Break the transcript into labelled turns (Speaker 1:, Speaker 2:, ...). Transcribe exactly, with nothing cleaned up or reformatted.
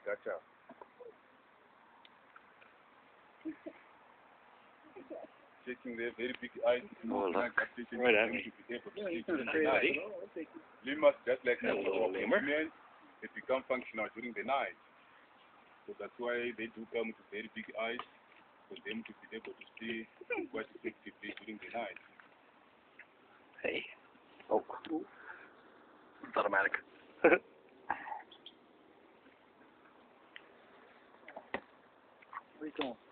Speaker 1: Gotcha. Checking their very big eyes.
Speaker 2: Oh, look.
Speaker 1: Right at me. Lemurs, just like our females, they become functional during the night. So that's why they do come with very big eyes for them to be able to see quite effectively during the night.
Speaker 2: Hey. Oh. It's automatic.
Speaker 3: Where you going?